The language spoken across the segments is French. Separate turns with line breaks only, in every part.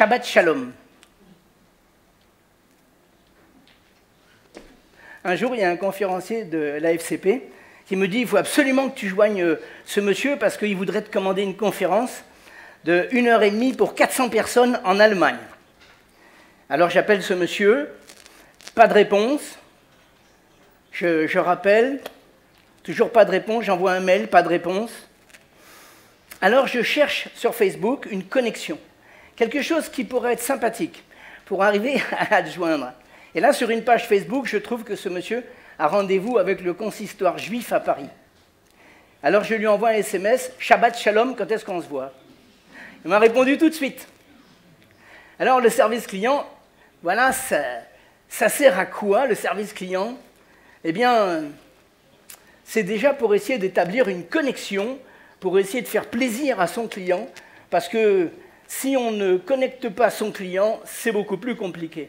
Shabbat Shalom. Un jour, il y a un conférencier de la FCP qui me dit « Il faut absolument que tu joignes ce monsieur parce qu'il voudrait te commander une conférence de 1h30 pour 400 personnes en Allemagne. » Alors j'appelle ce monsieur, pas de réponse, je rappelle, toujours pas de réponse, j'envoie un mail, pas de réponse. Alors je cherche sur Facebook une connexion, quelque chose qui pourrait être sympathique pour arriver à le joindre. Et là, sur une page Facebook, je trouve que ce monsieur a rendez-vous avec le consistoire juif à Paris. Alors je lui envoie un SMS, « Shabbat Shalom, quand est-ce qu'on se voit ?» Il m'a répondu tout de suite. Alors le service client, voilà, ça sert à quoi le service client? Eh bien, c'est déjà pour essayer d'établir une connexion, pour essayer de faire plaisir à son client, parce que si on ne connecte pas son client, c'est beaucoup plus compliqué.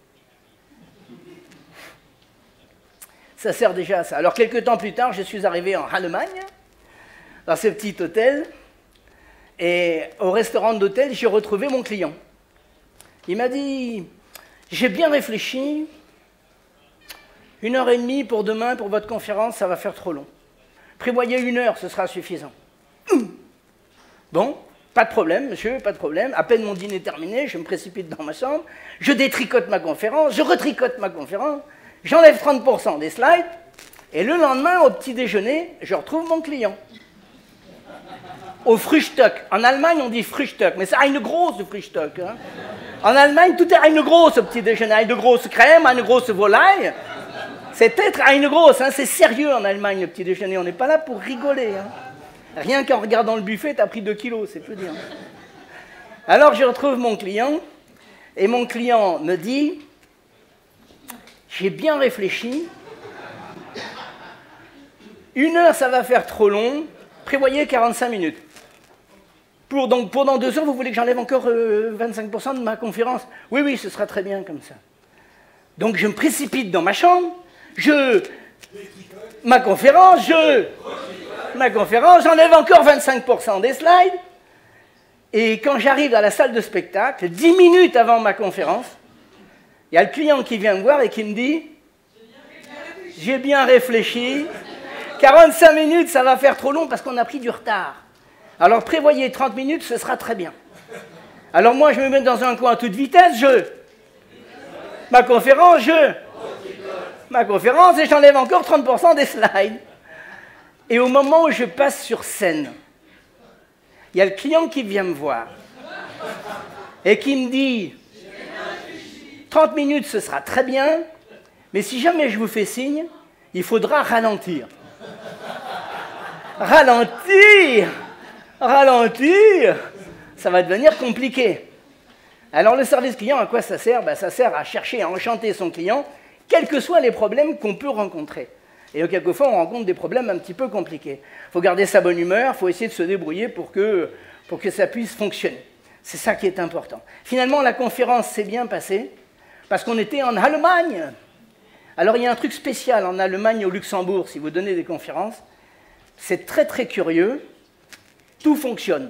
Ça sert déjà à ça. Alors, quelques temps plus tard, je suis arrivé en Allemagne, dans ce petit hôtel, et au restaurant d'hôtel, j'ai retrouvé mon client. Il m'a dit, j'ai bien réfléchi, 1h30 pour demain, pour votre conférence, ça va faire trop long. Prévoyez 1 heure, ce sera suffisant. Bon, pas de problème, monsieur, pas de problème. À peine mon dîner terminé, je me précipite dans ma chambre, je détricote ma conférence, je retricote ma conférence, j'enlève 30% des slides, et le lendemain, au petit déjeuner, je retrouve mon client. Au Frühstück. En Allemagne, on dit Frühstück, mais c'est une grosse Frühstück. Hein. En Allemagne, tout est une grosse au petit déjeuner, une grosse crème, une grosse volaille. C'est être une grosse, hein. C'est sérieux en Allemagne, le petit déjeuner. On n'est pas là pour rigoler. Hein. Rien qu'en regardant le buffet, tu as pris 2 kilos, c'est peu dire. Alors, je retrouve mon client, et mon client me dit, j'ai bien réfléchi, 1 heure, ça va faire trop long, prévoyez 45 minutes. Donc, pendant 2 heures, vous voulez que j'enlève encore 25% de ma conférence? Oui, oui, ce sera très bien comme ça. Donc, je me précipite dans ma chambre, ma conférence, j'enlève encore 25% des slides, et quand j'arrive dans la salle de spectacle, 10 minutes avant ma conférence, il y a le client qui vient me voir et qui me dit « J'ai bien réfléchi, 45 minutes, ça va faire trop long parce qu'on a pris du retard. Alors prévoyez 30 minutes, ce sera très bien. » Alors moi, je me mets dans un coin à toute vitesse, ma conférence, et j'enlève encore 30% des slides. Et au moment où je passe sur scène, il y a le client qui vient me voir et qui me dit « 30 minutes, ce sera très bien, mais si jamais je vous fais signe, il faudra ralentir. » Ralentir, ça va devenir compliqué. Alors le service client, à quoi ça sert? Ça sert à chercher à enchanter son client, quels que soient les problèmes qu'on peut rencontrer. Et quelquefois, on rencontre des problèmes un petit peu compliqués. Il faut garder sa bonne humeur, il faut essayer de se débrouiller pour que ça puisse fonctionner. C'est ça qui est important. Finalement, la conférence s'est bien passée parce qu'on était en Allemagne. Alors, il y a un truc spécial en Allemagne et au Luxembourg, si vous donnez des conférences. C'est très, très curieux. Tout fonctionne.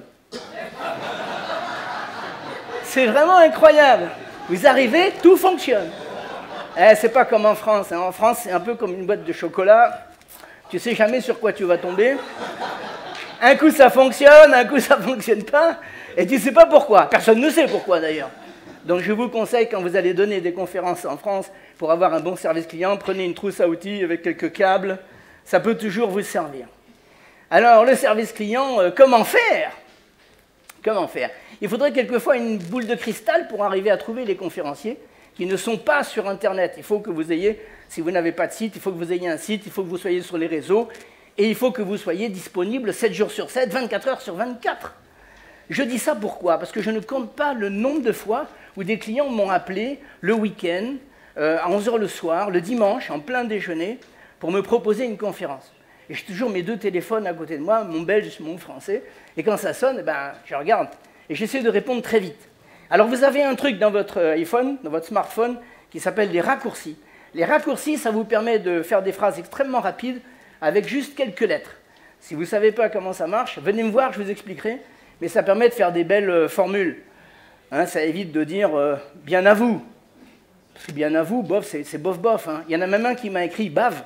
C'est vraiment incroyable. Vous arrivez, tout fonctionne. C'est pas comme en France. Hein. En France, c'est un peu comme une boîte de chocolat. Tu sais jamais sur quoi tu vas tomber. Un coup, ça fonctionne, un coup, ça fonctionne pas. Et tu sais pas pourquoi. Personne ne sait pourquoi, d'ailleurs. Donc, je vous conseille, quand vous allez donner des conférences en France, pour avoir un bon service client, prenez une trousse à outils avec quelques câbles. Ça peut toujours vous servir. Alors, le service client, comment faire? Comment faire? Il faudrait quelquefois une boule de cristal pour arriver à trouver les conférenciers qui ne sont pas sur Internet. Il faut que vous ayez, si vous n'avez pas de site, il faut que vous ayez un site, il faut que vous soyez sur les réseaux, et il faut que vous soyez disponible 7 jours sur 7, 24 heures sur 24. Je dis ça pourquoi? Parce que je ne compte pas le nombre de fois où des clients m'ont appelé le week-end, à 11 h le soir, le dimanche, en plein déjeuner, pour me proposer une conférence. Et j'ai toujours mes 2 téléphones à côté de moi, mon belge, mon français, et quand ça sonne, je regarde, et j'essaie de répondre très vite. Alors vous avez un truc dans votre iPhone, dans votre smartphone, qui s'appelle les raccourcis. Les raccourcis, ça vous permet de faire des phrases extrêmement rapides avec juste quelques lettres. Si vous ne savez pas comment ça marche, venez me voir, je vous expliquerai. Mais ça permet de faire des belles formules. Hein, ça évite de dire bien à vous. Parce que bien à vous, bof, c'est bof-bof. Hein. Il y en a même un qui m'a écrit bave.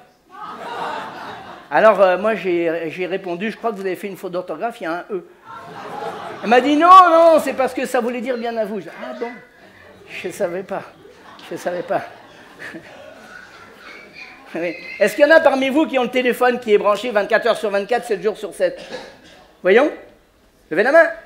Alors, moi, j'ai répondu, je crois que vous avez fait une faute d'orthographe, il y a un E. Elle m'a dit non, non, c'est parce que ça voulait dire bien à vous. Je dis, ah bon, je ne savais pas. Je ne savais pas. Oui. Est-ce qu'il y en a parmi vous qui ont le téléphone qui est branché 24 heures sur 24, 7 jours sur 7? Voyons. Levez la main.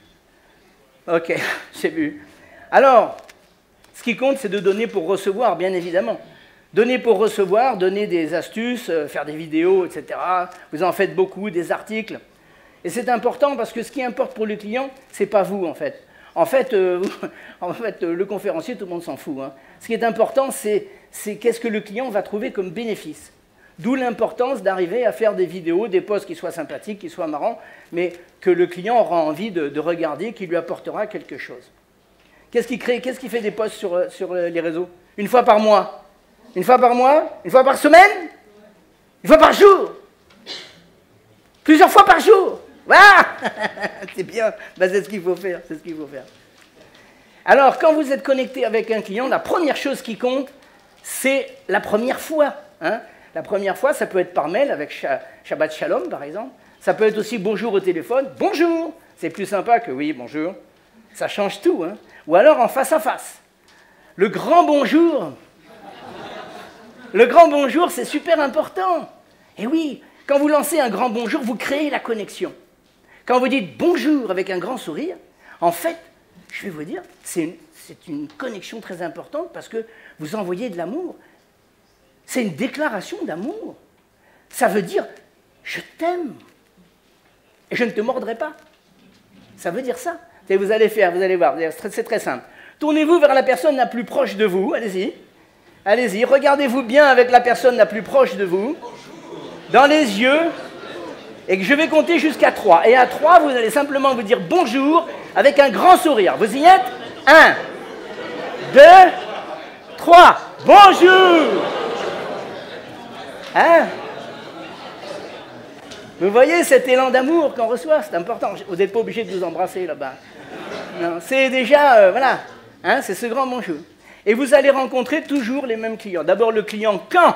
Ok, j'ai vu. Alors, ce qui compte, c'est de donner pour recevoir, bien évidemment. Donner pour recevoir, donner des astuces, faire des vidéos, etc. Vous en faites beaucoup, des articles. Et c'est important parce que ce qui importe pour le client, ce n'est pas vous, en fait. En fait, le conférencier, tout le monde s'en fout. Hein. Ce qui est important, c'est qu'est-ce que le client va trouver comme bénéfice. D'où l'importance d'arriver à faire des vidéos, des posts qui soient sympathiques, qui soient marrants, mais que le client aura envie de regarder, qui lui apportera quelque chose. Qu'est-ce qui fait des posts sur les réseaux? Une fois par mois? Une fois par mois? Une fois par semaine? Une fois par jour? Plusieurs fois par jour? Voilà. C'est bien, ben, c'est ce qu'il faut faire, c'est ce qu'il faut faire. Alors, quand vous êtes connecté avec un client, la première chose qui compte, c'est la première fois. Hein. La première fois, ça peut être par mail, avec Shabbat Shalom, par exemple. Ça peut être aussi bonjour au téléphone. Bonjour! C'est plus sympa que oui, bonjour. Ça change tout. Hein. Ou alors en face à face. Le grand bonjour. Le grand bonjour, c'est super important. Et oui, quand vous lancez un grand bonjour, vous créez la connexion. Quand vous dites bonjour avec un grand sourire, en fait, je vais vous dire, c'est une connexion très importante parce que vous envoyez de l'amour. C'est une déclaration d'amour. Ça veut dire « je t'aime » et je ne te mordrai pas. Ça veut dire ça. Et vous allez voir, c'est très simple. Tournez-vous vers la personne la plus proche de vous, allez-y. Allez-y, regardez-vous bien avec la personne la plus proche de vous, dans les yeux, et que je vais compter jusqu'à 3. Et à 3, vous allez simplement vous dire bonjour avec un grand sourire. Vous y êtes? 1, 2, 3. Bonjour! Hein? Vous voyez cet élan d'amour qu'on reçoit, c'est important. Vous n'êtes pas obligé de vous embrasser là-bas. Non, c'est déjà, voilà, hein, c'est ce grand bonjour. Et vous allez rencontrer toujours les mêmes clients. D'abord le client quand?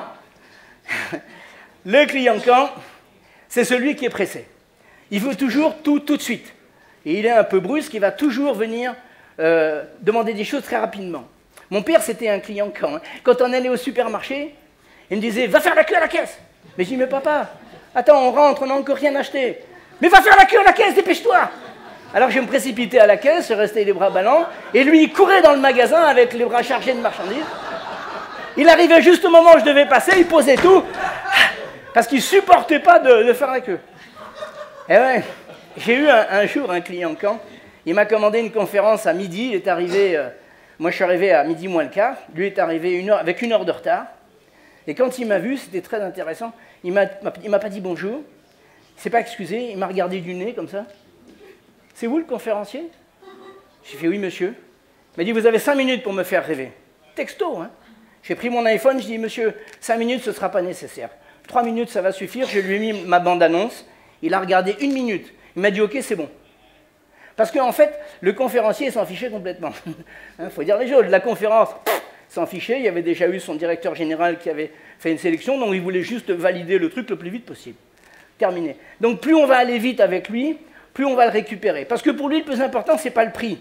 Le client quand, c'est celui qui est pressé. Il veut toujours tout de suite. Et il est un peu brusque, il va toujours venir demander des choses très rapidement. Mon père, c'était un client quand. Hein. Quand on allait au supermarché, il me disait « Va faire la queue à la caisse !» Mais je dis « Mais papa, attends, on rentre, on n'a encore rien acheté. »« Mais va faire la queue à la caisse, dépêche-toi !» Alors je me précipitais à la caisse, je restais les bras ballants, et lui, il courait dans le magasin avec les bras chargés de marchandises. Il arrivait juste au moment où je devais passer, il posait tout, parce qu'il ne supportait pas de faire la queue. Et ouais, j'ai eu un jour un client quand, il m'a commandé une conférence à midi, il est arrivé, moi je suis arrivé à midi moins le quart, lui est arrivé avec 1 heure de retard, et quand il m'a vu, c'était très intéressant, il m'a pas dit bonjour, il ne s'est pas excusé, il m'a regardé du nez comme ça. C'est vous le conférencier? J'ai fait oui monsieur. Il m'a dit vous avez 5 minutes pour me faire rêver. Texto, hein. J'ai pris mon iPhone, je dis monsieur, 5 minutes ce ne sera pas nécessaire. 3 minutes ça va suffire, je lui ai mis ma bande-annonce, il a regardé 1 minute. Il m'a dit ok c'est bon. Parce qu'en fait, le conférencier s'en fichait complètement. Il faut dire les choses, la conférence s'en fichait, il y avait déjà eu son directeur général qui avait fait une sélection, donc il voulait juste valider le truc le plus vite possible. Terminé. Donc plus on va aller vite avec lui, plus on va le récupérer. Parce que pour lui, le plus important, ce n'est pas le prix,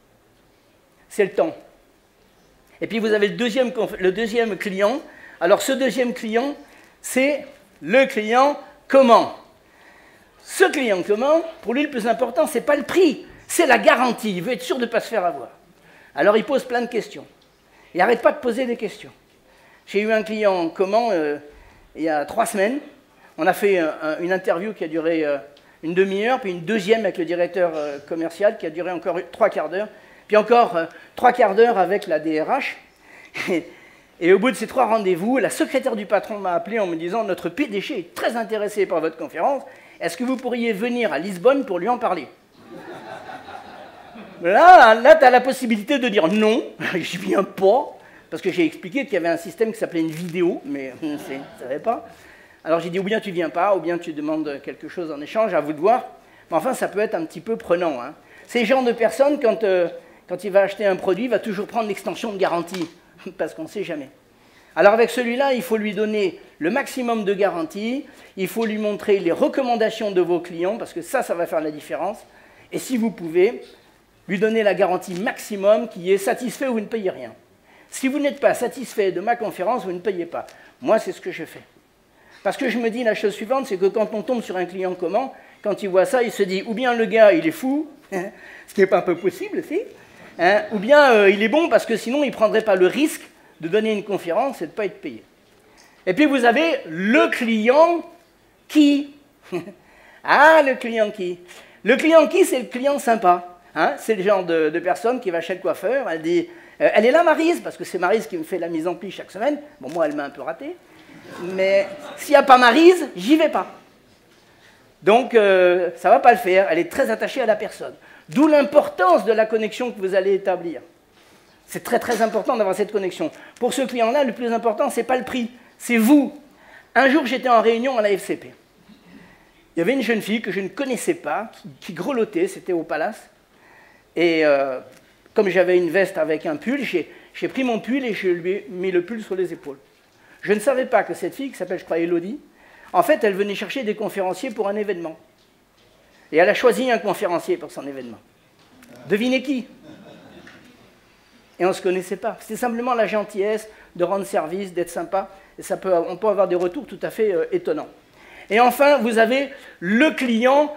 c'est le temps. Et puis vous avez le deuxième client. Alors ce deuxième client, c'est le client comment? Ce client comment, pour lui, le plus important, ce n'est pas le prix, c'est la garantie. Il veut être sûr de ne pas se faire avoir. Alors il pose plein de questions. Il n'arrête pas de poser des questions. J'ai eu un client comment il y a 3 semaines. On a fait une interview qui a duré une demi-heure, puis une deuxième avec le directeur commercial qui a duré encore 3 quarts d'heure, puis encore 3 quarts d'heure avec la DRH. Et au bout de ces 3 rendez-vous, la secrétaire du patron m'a appelé en me disant « Notre PDG est très intéressé par votre conférence, est-ce que vous pourriez venir à Lisbonne pour lui en parler ?» Là tu as la possibilité de dire « Non, je ne viens pas », parce que j'ai expliqué qu'il y avait un système qui s'appelait une vidéo, mais je ne savais pas. Alors j'ai dit, ou bien tu ne viens pas, ou bien tu demandes quelque chose en échange, à vous de voir. Mais enfin, ça peut être un petit peu prenant. Hein. Ces genres de personnes, quand quand il va acheter un produit, il va toujours prendre l'extension de garantie, parce qu'on ne sait jamais. Alors avec celui-là, il faut lui donner le maximum de garantie, il faut lui montrer les recommandations de vos clients, parce que ça va faire la différence. Et si vous pouvez, lui donner la garantie maximum qui est satisfait ou vous ne payez rien. Si vous n'êtes pas satisfait de ma conférence, vous ne payez pas. Moi, c'est ce que je fais. Parce que je me dis la chose suivante, c'est que quand on tombe sur un client commun, quand il voit ça, il se dit, ou bien le gars, il est fou, ce qui n'est pas un peu possible, si, hein, ou bien il est bon parce que sinon, il ne prendrait pas le risque de donner une conférence et de ne pas être payé. Et puis, vous avez le client qui. Ah, le client qui. Le client qui, c'est le client sympa. Hein, c'est le genre de personne qui va chez le coiffeur, elle dit, elle est là, Maryse, parce que c'est Maryse qui me fait la mise en pli chaque semaine. Bon, moi, elle m'a un peu raté. Mais s'il n'y a pas Maryse, j'y vais pas. Donc, ça ne va pas le faire. Elle est très attachée à la personne. D'où l'importance de la connexion que vous allez établir. C'est très, très important d'avoir cette connexion. Pour ce client-là, le plus important, ce n'est pas le prix, c'est vous. Un jour, j'étais en réunion à la FCP. Il y avait une jeune fille que je ne connaissais pas, qui grelottait, c'était au Palace. Et comme j'avais une veste avec un pull, j'ai pris mon pull et je lui ai mis le pull sur les épaules. Je ne savais pas que cette fille, qui s'appelle, je crois, Elodie, en fait, elle venait chercher des conférenciers pour un événement. Et elle a choisi un conférencier pour son événement. Devinez qui? Et on ne se connaissait pas. C'était simplement la gentillesse de rendre service, d'être sympa. Et on peut avoir des retours tout à fait étonnants. Et enfin, vous avez le client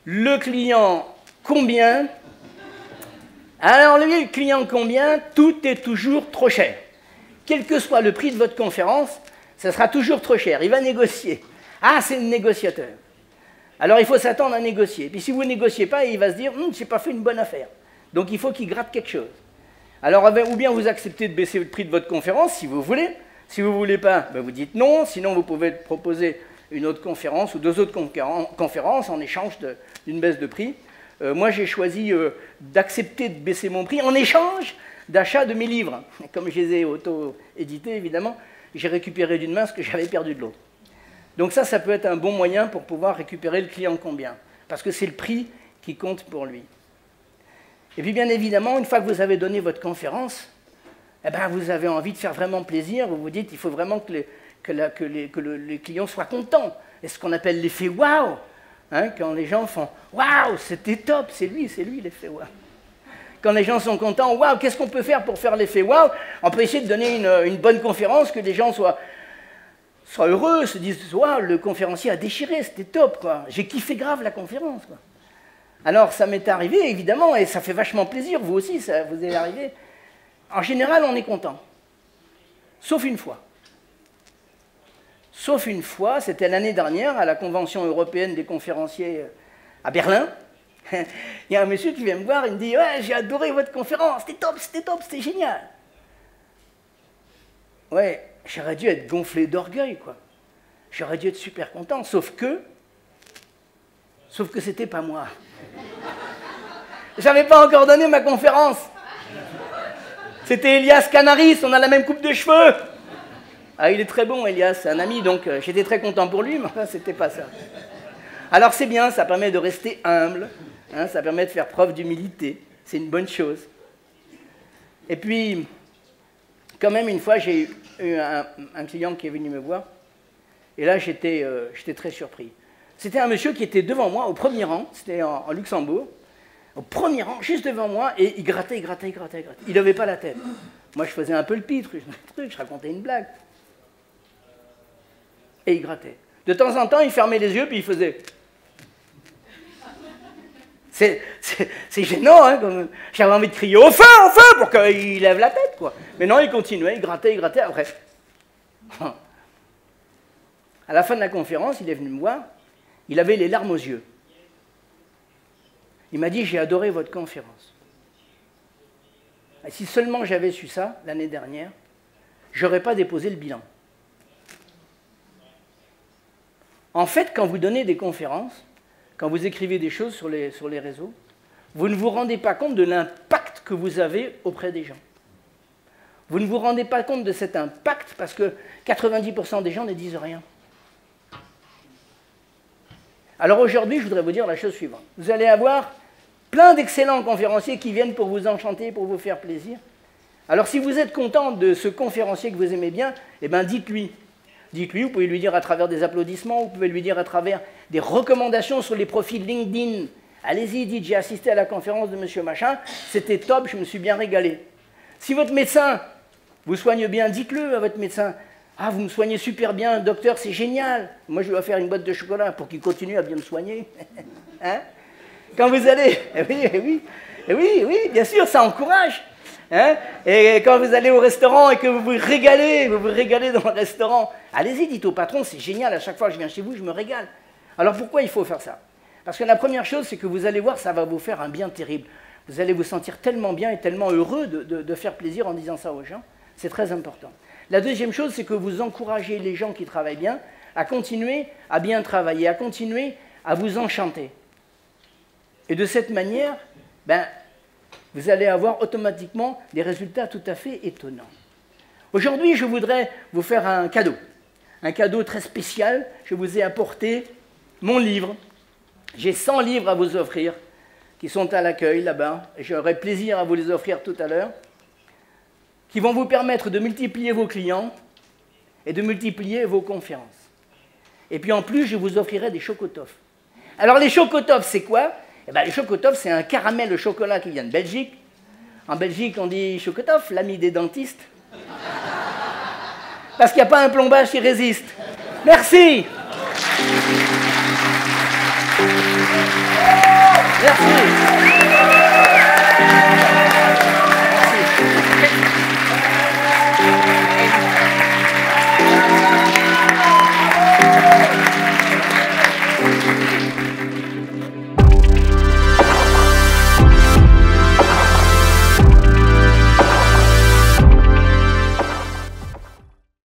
combien? Alors, le client combien? Tout est toujours trop cher. Quel que soit le prix de votre conférence, ça sera toujours trop cher. Il va négocier. Ah, c'est le négociateur. Alors, il faut s'attendre à négocier. Puis si vous ne négociez pas, il va se dire, je n'ai pas fait une bonne affaire. Donc, il faut qu'il gratte quelque chose. Alors, ou bien vous acceptez de baisser le prix de votre conférence, si vous voulez. Si vous ne voulez pas, ben vous dites non. Sinon, vous pouvez proposer une autre conférence ou deux autres conférences en échange d'une baisse de prix. Moi, j'ai choisi d'accepter de baisser mon prix en échange d'achat de mes livres. Comme je les ai auto-édités, évidemment, j'ai récupéré d'une main ce que j'avais perdu de l'autre. Donc ça peut être un bon moyen pour pouvoir récupérer le client combien. Parce que c'est le prix qui compte pour lui. Et puis, bien évidemment, une fois que vous avez donné votre conférence, eh ben, vous avez envie de faire vraiment plaisir. Vous vous dites qu'il faut vraiment que les clients soient contents. Et ce qu'on appelle l'effet « waouh ». Hein, quand les gens font « waouh, c'était top », c'est lui l'effet « waouh ». Quand les gens sont contents, « waouh, qu'est-ce qu'on peut faire pour faire l'effet waouh » On peut essayer de donner une bonne conférence, que les gens soient heureux, se disent « waouh, le conférencier a déchiré, c'était top, quoi. J'ai kiffé grave la conférence, quoi. » Alors, ça m'est arrivé, évidemment, et ça fait vachement plaisir, vous aussi, ça vous est arrivé. En général, on est content. Sauf une fois. Sauf une fois, c'était l'année dernière, à la Convention européenne des conférenciers à Berlin. Il y a un monsieur qui vient me voir, il me dit « ouais, j'ai adoré votre conférence, c'était top, c'était génial. » Ouais, j'aurais dû être gonflé d'orgueil, quoi. J'aurais dû être super content, sauf que c'était pas moi. J'avais pas encore donné ma conférence. C'était Elias Canaris, on a la même coupe de cheveux. Ah, il est très bon, Elias, c'est un ami, donc j'étais très content pour lui, mais enfin, c'était pas ça. Alors c'est bien, ça permet de rester humble, hein, ça permet de faire preuve d'humilité, c'est une bonne chose. Et puis, quand même, une fois, j'ai eu un client qui est venu me voir, et là, j'étais très surpris. C'était un monsieur qui était devant moi, au premier rang, c'était en Luxembourg, au premier rang, juste devant moi, et il grattait. Il levait pas la tête. Moi, je faisais un peu le pitre, je racontais une blague. Et il grattait. De temps en temps, il fermait les yeux, puis il faisait... C'est gênant, hein, comme... J'avais envie de crier « au feu !» pour qu'il lève la tête, quoi. Mais non, il continuait, il grattait, après. À la fin de la conférence, il est venu me voir, il avait les larmes aux yeux. Il m'a dit « j'ai adoré votre conférence. » Et si seulement j'avais su ça, l'année dernière, je n'aurais pas déposé le bilan. En fait, quand vous donnez des conférences, quand vous écrivez des choses sur les réseaux, vous ne vous rendez pas compte de l'impact que vous avez auprès des gens. Vous ne vous rendez pas compte de cet impact parce que 90% des gens ne disent rien. Alors aujourd'hui, je voudrais vous dire la chose suivante. Vous allez avoir Plein d'excellents conférenciers qui viennent pour vous enchanter, pour vous faire plaisir. Alors si vous êtes content de ce conférencier que vous aimez bien, eh bien dites-lui. Dites-lui, vous pouvez lui dire à travers des applaudissements, vous pouvez lui dire à travers des recommandations sur les profils LinkedIn. Allez-y, dites, j'ai assisté à la conférence de monsieur machin, c'était top, je me suis bien régalé. Si votre médecin vous soigne bien, dites-le à votre médecin. Ah, vous me soignez super bien, docteur, c'est génial. Moi, je lui dois faire une boîte de chocolat pour qu'il continue à bien me soigner. Hein? Quand vous allez... oui, bien sûr, ça encourage. Hein? Et quand vous allez au restaurant et que vous vous régalez dans le restaurant, allez-y, dites au patron, c'est génial, à chaque fois que je viens chez vous, je me régale. Alors pourquoi il faut faire ça? Parce que la première chose, c'est que vous allez voir, ça va vous faire un bien terrible. Vous allez vous sentir tellement bien et tellement heureux de faire plaisir en disant ça aux gens. C'est très important. La deuxième chose, c'est que vous encouragez les gens qui travaillent bien à continuer à bien travailler, à continuer à vous enchanter. Et de cette manière, vous allez avoir automatiquement des résultats tout à fait étonnants. Aujourd'hui, je voudrais vous faire un cadeau très spécial. Je vous ai apporté mon livre. J'ai 100 livres à vous offrir qui sont à l'accueil là-bas, et j'aurai plaisir à vous les offrir tout à l'heure, qui vont vous permettre de multiplier vos clients et de multiplier vos conférences. Et puis en plus, je vous offrirai des chocotoffs. Alors les chocotoffs, c'est quoi? Les chocotoffs, c'est un caramel au chocolat qui vient de Belgique. En Belgique, on dit chocotoff, l'ami des dentistes. Parce qu'il n'y a pas un plombage qui résiste. Merci. Merci.